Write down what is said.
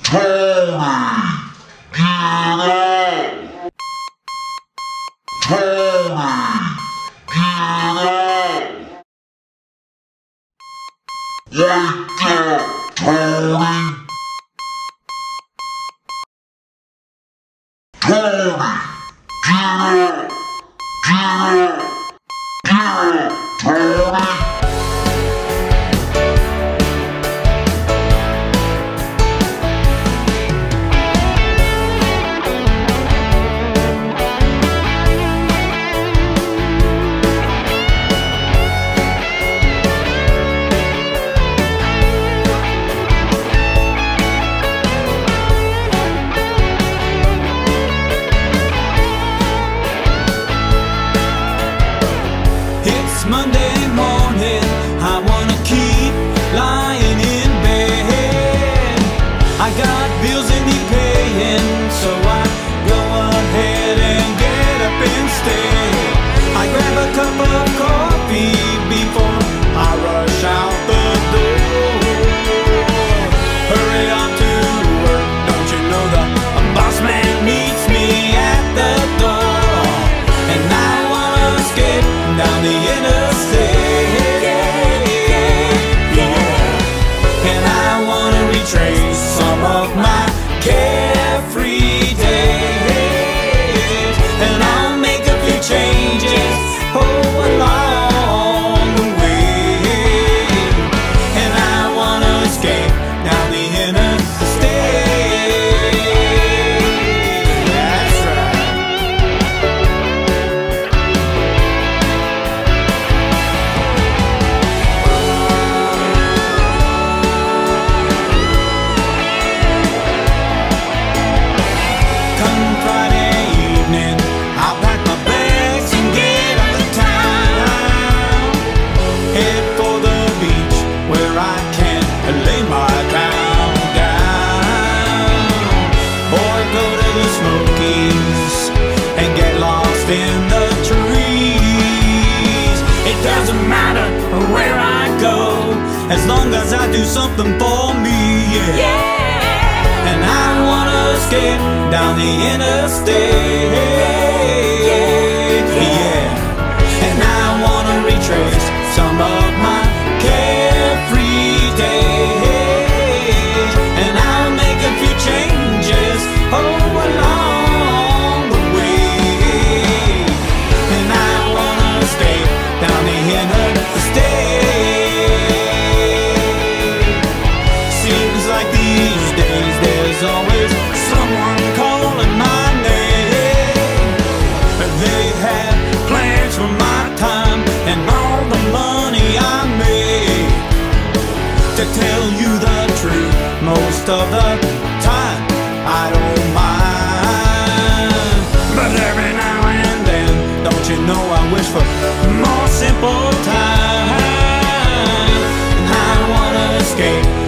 Monday morning, I wanna keep lying in bed. I got bills that need paying, so I go ahead and get up instead. I grab a cup of coffee before I rush out the door. Hurry up to work, don't you know the boss man meets me at the door. And I wanna skip down the interstate, yeah. And I wanna retrace some of my carefree days, and I'll make a few changes along the way. And I wanna escape down the interstate. That's right. In the trees, it doesn't matter where I go, as long as I do something for me, yeah. And I wanna escape down the interstate, yeah. And I wanna retrace some of my carefree days, and I'll make a few changes along. Down the interstate. Seems like these days there's always someone calling my name. They have plans for my time and all the money I made. To tell you the truth, most of the time I don't mind, but every now and then, don't you know I wish for more simple time. And I wanna escape